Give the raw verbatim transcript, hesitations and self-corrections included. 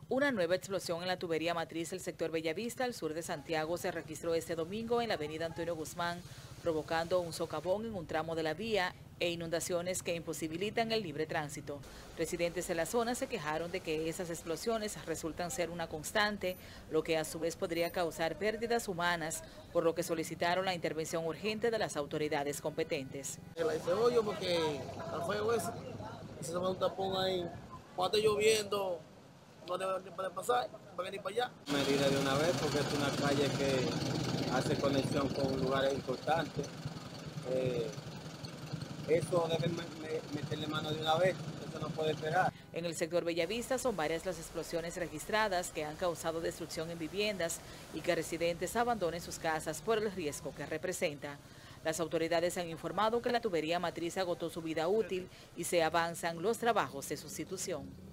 Una nueva explosión en la tubería matriz del sector Bellavista, al sur de Santiago, se registró este domingo en la avenida Antonio Guzmán, provocando un socavón en un tramo de la vía e inundaciones que imposibilitan el libre tránsito. Residentes de la zona se quejaron de que esas explosiones resultan ser una constante, lo que a su vez podría causar pérdidas humanas, por lo que solicitaron la intervención urgente de las autoridades competentes. La hice hoyo porque está feo eso. Si se va un tapón ahí, cuando esté lloviendo, no debe ni poder pasar, no ir para allá. Medida de una vez porque es una calle que hace conexión con lugares importantes. Eh, eso deben meterle mano de una vez, eso no puede esperar. En el sector Bellavista son varias las explosiones registradas que han causado destrucción en viviendas y que residentes abandonen sus casas por el riesgo que representa. Las autoridades han informado que la tubería matriz agotó su vida útil y se avanzan los trabajos de sustitución.